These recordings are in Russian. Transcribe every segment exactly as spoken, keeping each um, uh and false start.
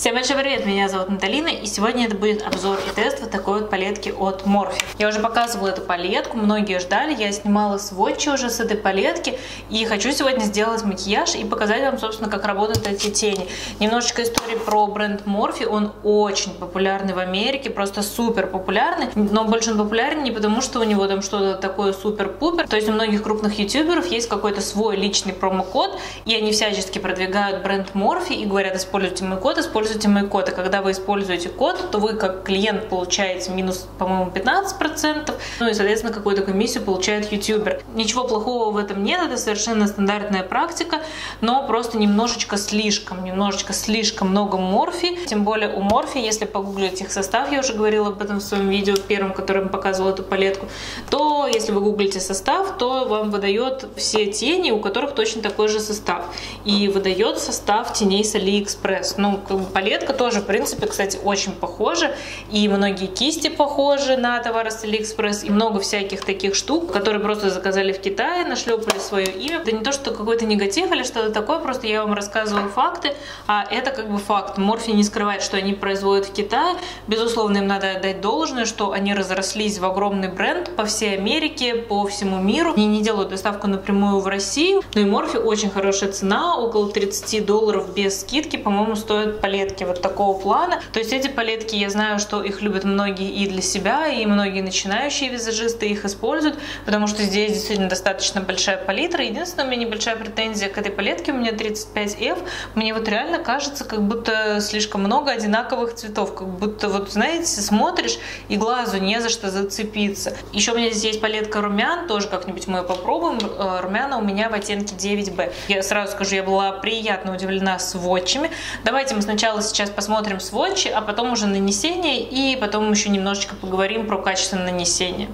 Всем большой привет, меня зовут Наталина, и сегодня это будет обзор и тест вот такой вот палетки от Morphe. Я уже показывала эту палетку, многие ждали, я снимала сводчи уже с этой палетки, и хочу сегодня сделать макияж и показать вам, собственно, как работают эти тени. Немножечко истории про бренд Morphe, он очень популярный в Америке, просто супер популярный, но больше он популярен не потому, что у него там что-то такое супер-пупер, то есть у многих крупных ютуберов есть какой-то свой личный промокод, и они всячески продвигают бренд Morphe и говорят: используйте мой код, используйте мой код, и когда вы используете код, то вы как клиент получаете минус, по-моему, пятнадцать процентов, ну и, соответственно, какую-то комиссию получает ютубер. Ничего плохого в этом нет, это совершенно стандартная практика, но просто немножечко слишком, немножечко слишком много Morphe, тем более у Morphe, если погуглить их состав, я уже говорила об этом в своем видео первом, которым показывала эту палетку, то если вы гуглите состав, то вам выдает все тени, у которых точно такой же состав, и выдает состав теней с AliExpress. Ну, как бы палетка тоже, в принципе, кстати, очень похожа, и многие кисти похожи на товары с AliExpress, и много всяких таких штук, которые просто заказали в Китае, нашлепали свое имя. Это не то, что какой-то негатив или что-то такое, просто я вам рассказываю факты, а это как бы факт. Morphe не скрывает, что они производят в Китае. Безусловно, им надо отдать должное, что они разрослись в огромный бренд по всей Америке, по всему миру. Они не делают доставку напрямую в Россию, но и Morphe очень хорошая цена, около тридцати долларов без скидки, по-моему, стоят палетки вот такого плана. То есть эти палетки, я знаю, что их любят многие и для себя, и многие начинающие визажисты их используют, потому что здесь действительно достаточно большая палитра. Единственное, у меня небольшая претензия к этой палетке, у меня тридцать пять эф, мне вот реально кажется, как будто слишком много одинаковых цветов, как будто, вот знаете, смотришь и глазу не за что зацепиться. Еще у меня здесь есть палетка румян, тоже как-нибудь мы ее попробуем. Румяна у меня в оттенке девять бэ. Я сразу скажу, я была приятно удивлена сводчами. Давайте мы сначала сейчас посмотрим сводчи, а потом уже нанесение, и потом еще немножечко поговорим про качество нанесения.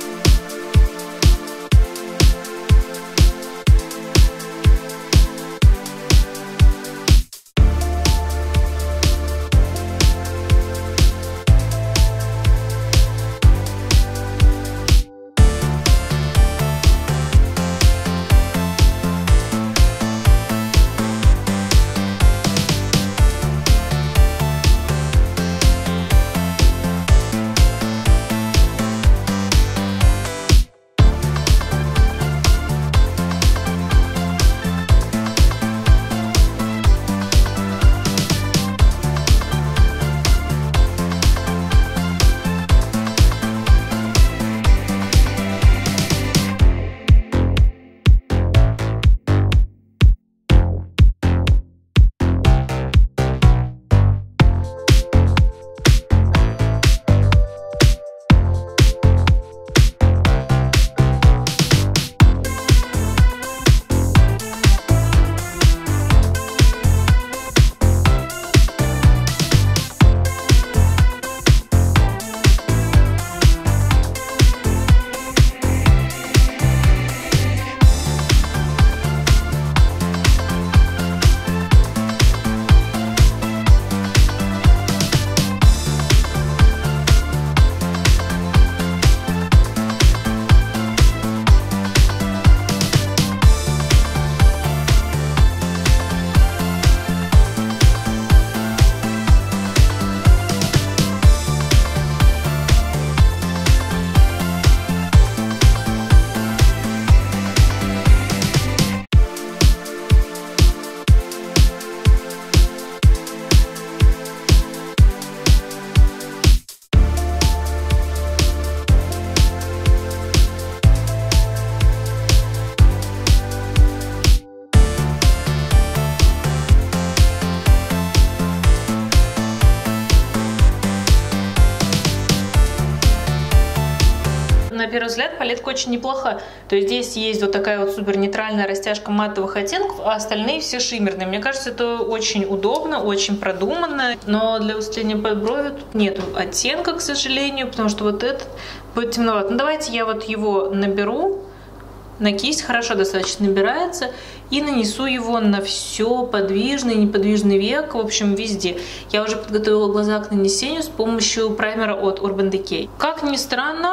На первый взгляд палетка очень неплоха. То есть здесь есть вот такая вот супер нейтральная растяжка матовых оттенков, а остальные все шиммерные. Мне кажется, это очень удобно, очень продуманно. Но для усиления под брови тут нету оттенка, к сожалению, потому что вот этот будет темноват. Ну давайте я вот его наберу на кисть, хорошо достаточно набирается, и нанесу его на все подвижный, неподвижный век, в общем, везде. Я уже подготовила глаза к нанесению с помощью праймера от Urban Decay. Как ни странно,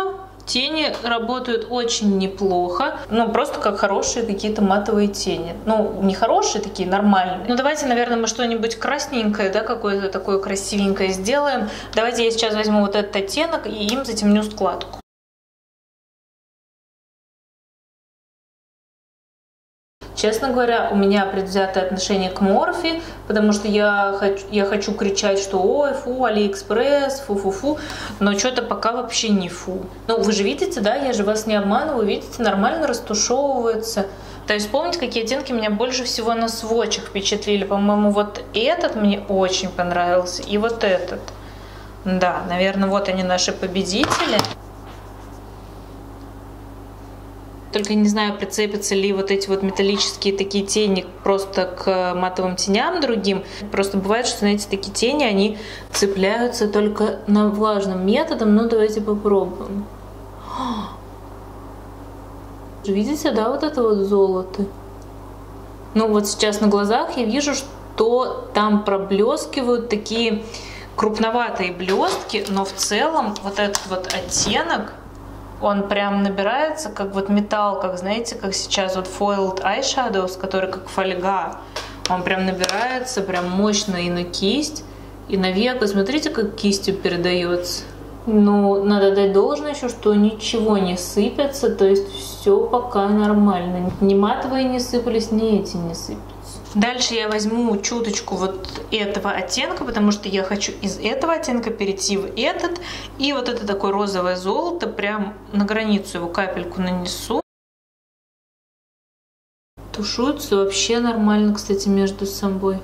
Тени работают очень неплохо, ну просто как хорошие какие-то матовые тени. Ну, не хорошие такие, нормальные. Ну давайте, наверное, мы что-нибудь красненькое, да, какое-то такое красивенькое сделаем. Давайте я сейчас возьму вот этот оттенок и им затемню складку. Честно говоря, у меня предвзятое отношение к Morphe, потому что я хочу, я хочу кричать, что ой, фу, Алиэкспресс, фу-фу-фу, но что-то пока вообще не фу. Ну, вы же видите, да, я же вас не обманываю, видите, нормально растушевывается. То есть помните, какие оттенки меня больше всего на свотчах впечатлили? По-моему, вот этот мне очень понравился, и вот этот. Да, наверное, вот они наши победители. Только не знаю, прицепятся ли вот эти вот металлические такие тени просто к матовым теням другим. Просто бывает, что, знаете, такие тени, они цепляются только на влажным методом. Ну, давайте попробуем. Видите, да, вот это вот золото? Ну, вот сейчас на глазах я вижу, что там проблескивают такие крупноватые блестки, но в целом вот этот вот оттенок, он прям набирается, как вот металл, как, знаете, как сейчас вот foiled eyeshadows, который как фольга. Он прям набирается, прям мощно и на кисть, и на веко. Смотрите, как кистью передается. Ну, надо дать должное еще, что ничего не сыпется, то есть все пока нормально. Ни матовые не сыпались, ни эти не сыпятся. Дальше я возьму чуточку вот этого оттенка, потому что я хочу из этого оттенка перейти в этот. И вот это такое розовое золото, прям на границу его капельку нанесу. Тушуются вообще нормально, кстати, между собой.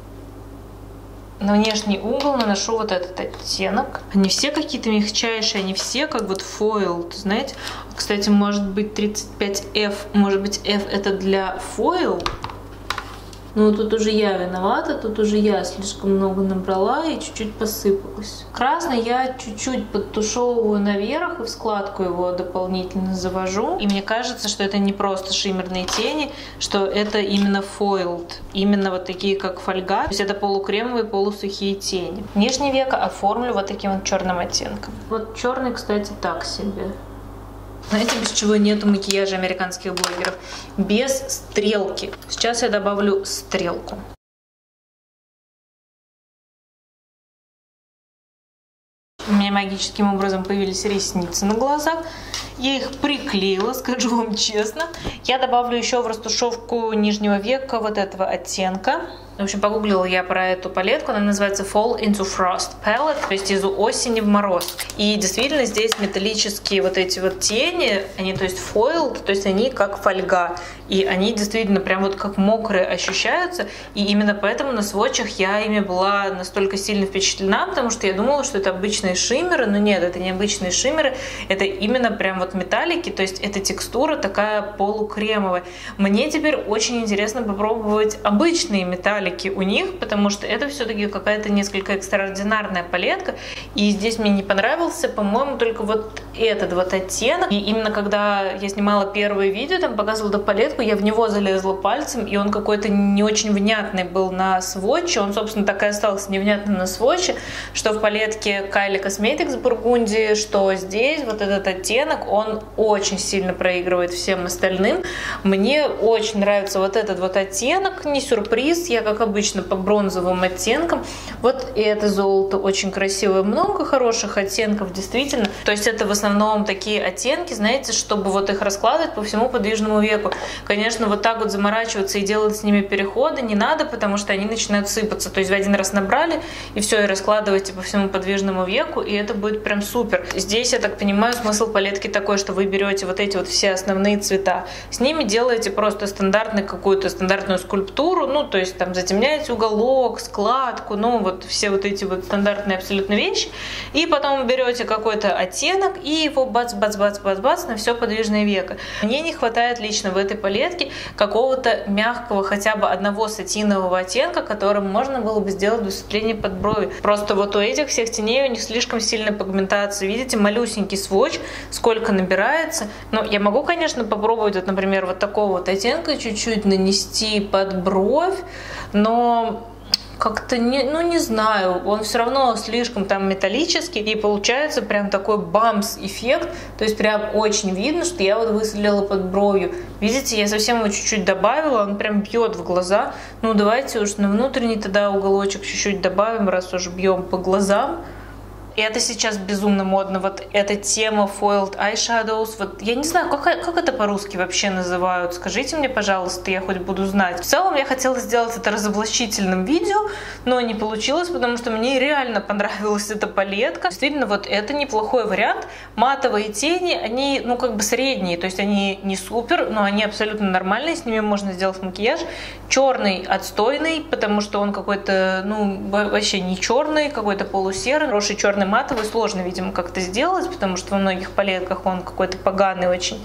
На внешний угол наношу вот этот оттенок. Они все какие-то мягчайшие, они все как вот foiled, знаете. Кстати, может быть тридцать пять эф, может быть эф это для foil. Ну, тут уже я виновата, тут уже я слишком много набрала и чуть-чуть посыпалась. Красный я чуть-чуть подтушевываю наверх и в складку его дополнительно завожу. И мне кажется, что это не просто шиммерные тени, что это именно foiled. Именно вот такие, как фольга. То есть это полукремовые, полусухие тени. Нижнее веко оформлю вот таким вот черным оттенком. Вот черный, кстати, так себе. Знаете, без чего нету макияжа американских блогеров? Без стрелки. Сейчас я добавлю стрелку. У меня магическим образом появились ресницы на глазах. Я их приклеила, скажу вам честно. Я добавлю еще в растушевку нижнего века вот этого оттенка. В общем, погуглила я про эту палетку. Она называется Fall into Frost Palette, то есть из осени в мороз. И действительно здесь металлические вот эти вот тени, они то есть foiled, то есть они как фольга. И они действительно прям вот как мокрые ощущаются. И именно поэтому на свотчах я ими была настолько сильно впечатлена, потому что я думала, что это обычные шиммеры. Но нет, это не обычные шиммеры. Это именно прям вот металлики, то есть эта текстура такая полукремовая. Мне теперь очень интересно попробовать обычные металлики у них, потому что это все-таки какая-то несколько экстраординарная палетка. И здесь мне не понравился, по-моему, только вот этот вот оттенок. И именно когда я снимала первое видео, там показывала эту палетку, я в него залезла пальцем, и он какой-то не очень внятный был на свотче. Он, собственно, так и остался невнятным на свотче, что в палетке Kylie Cosmetics Burgundy, что здесь вот этот оттенок, он очень сильно проигрывает всем остальным. Мне очень нравится вот этот вот оттенок, не сюрприз, я как обычно по бронзовым оттенкам. Вот это золото очень красивое, много хороших оттенков, действительно. То есть это в основном такие оттенки, знаете, чтобы вот их раскладывать по всему подвижному веку. Конечно, вот так вот заморачиваться и делать с ними переходы не надо, потому что они начинают сыпаться. То есть вы один раз набрали, и все, и раскладываете по всему подвижному веку, и это будет прям супер. Здесь, я так понимаю, смысл палетки такой, что вы берете вот эти вот все основные цвета, с ними делаете просто стандартную какую-то стандартную скульптуру, ну, то есть там затемняете уголок, складку, ну, вот все вот эти вот стандартные абсолютно вещи, и потом берете какой-то оттенок и его бац-бац-бац-бац-бац на все подвижное веко. Мне не хватает лично в этой палетке какого-то мягкого хотя бы одного сатинового оттенка, которым можно было бы сделать высветление под брови. Просто вот у этих всех теней у них слишком сильная пигментация. Видите, малюсенький свотч, сколько набирается. Ну, я могу, конечно, попробовать, вот, например, вот такого вот оттенка чуть-чуть нанести под бровь, но как-то, не, ну не знаю, он все равно слишком там металлический, и получается прям такой бамс-эффект, то есть прям очень видно, что я вот высветлила под бровью. Видите, я совсем его чуть-чуть добавила, он прям бьет в глаза. Ну давайте уж на внутренний тогда уголочек чуть-чуть добавим, раз уж бьем по глазам. И это сейчас безумно модно, вот эта тема foiled eyeshadows, вот я не знаю, как, как это по-русски вообще называют, скажите мне, пожалуйста, я хоть буду знать. В целом я хотела сделать это разоблачительным видео, но не получилось, потому что мне реально понравилась эта палетка. Действительно, вот это неплохой вариант. Матовые тени, они, ну, как бы средние, то есть они не супер, но они абсолютно нормальные, с ними можно сделать макияж. Черный отстойный, потому что он какой-то, ну, вообще не черный, какой-то полусерый, хороший черный матовый, сложно, видимо, как-то сделать, потому что во многих палетках он какой-то поганый очень.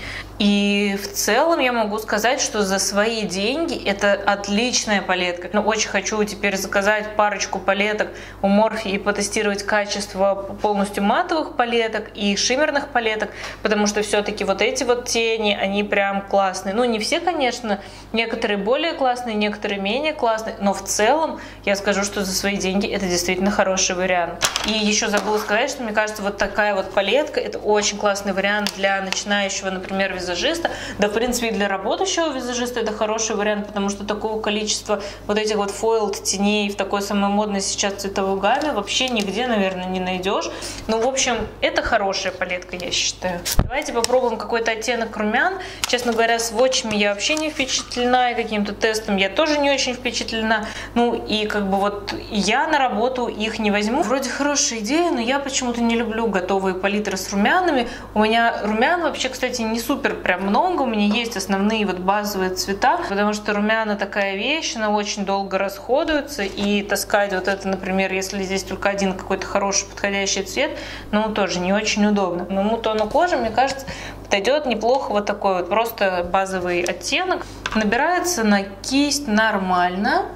И в целом я могу сказать, что за свои деньги это отличная палетка. Но очень хочу теперь заказать парочку палеток у Morphe и потестировать качество полностью матовых палеток и шиммерных палеток, потому что все-таки вот эти вот тени, они прям классные. Ну, не все, конечно, некоторые более классные, некоторые менее классные, но в целом я скажу, что за свои деньги это действительно хороший вариант. И еще забыла сказать, что мне кажется, вот такая вот палетка это очень классный вариант для начинающего, например, визажиста. Да, в принципе, и для работающего визажиста это хороший вариант, потому что такого количества вот этих вот foiled теней в такой самой модной сейчас цветовой гамме вообще нигде, наверное, не найдешь. Ну, в общем, это хорошая палетка, я считаю. Давайте попробуем какой-то оттенок румян. Честно говоря, сводчами я вообще не впечатлена, и каким-то тестом я тоже не очень впечатлена. Ну, и как бы вот я на работу их не возьму. Вроде хорошая идея, но я почему-то не люблю готовые палитры с румянами. У меня румян вообще, кстати, не супер прям много. У меня есть основные вот базовые цвета, потому что румяна такая вещь, она очень долго расходуется, и таскать вот это, например, если здесь только один какой-то хороший подходящий цвет, ну, тоже не очень удобно. Моему тону кожи, мне кажется, подойдет неплохо вот такой вот просто базовый оттенок. Набирается на кисть нормально.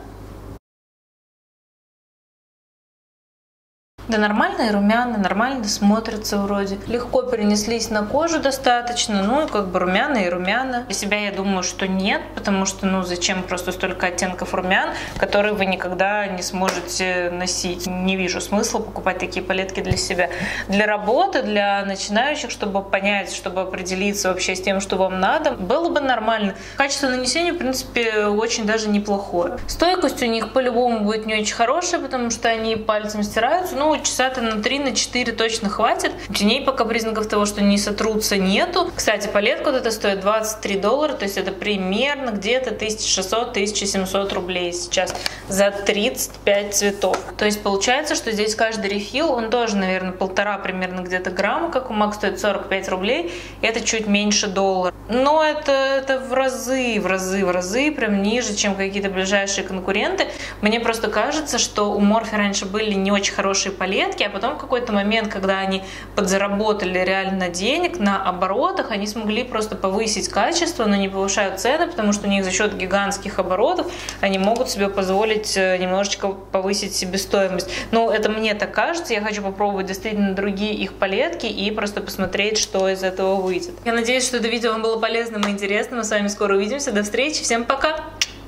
Да, нормальные румяна, нормально смотрятся вроде. Легко перенеслись на кожу достаточно, ну и как бы румяна и румяна. Для себя я думаю, что нет, потому что, ну, зачем просто столько оттенков румян, которые вы никогда не сможете носить. Не вижу смысла покупать такие палетки для себя. Для работы, для начинающих, чтобы понять, чтобы определиться вообще с тем, что вам надо, было бы нормально. Качество нанесения, в принципе, очень даже неплохое. Стойкость у них по-любому будет не очень хорошая, потому что они пальцем стираются, ну, часа-то на три-четыре точно хватит. Теней пока признаков того, что не сотрутся, нету. Кстати, палетка вот эта стоит двадцать три доллара, то есть это примерно где-то тысяча шестьсот — тысяча семьсот рублей сейчас за тридцать пять цветов. То есть получается, что здесь каждый рефил, он тоже, наверное, полтора примерно где-то грамма, как у Mac стоит сорок пять рублей, и это чуть меньше доллара. Но это, это в разы, в разы, в разы, прям ниже, чем какие-то ближайшие конкуренты. Мне просто кажется, что у Morphe раньше были не очень хорошие палетки, а потом в какой-то момент, когда они подзаработали реально денег на оборотах, они смогли просто повысить качество, но не повышают цены, потому что у них за счет гигантских оборотов они могут себе позволить немножечко повысить себестоимость. Ну, это мне так кажется, я хочу попробовать действительно другие их палетки и просто посмотреть, что из этого выйдет. Я надеюсь, что это видео вам было полезным и интересным. Мы с вами скоро увидимся. До встречи, всем пока!